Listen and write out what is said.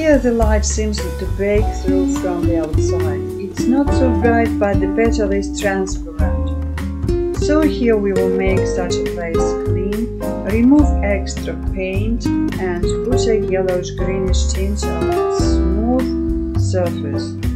Here the light seems to break through from the outside. It's not so bright, but the petal is transparent. So here we will make such a place clean, remove extra paint and put a yellowish greenish tint on a smooth surface.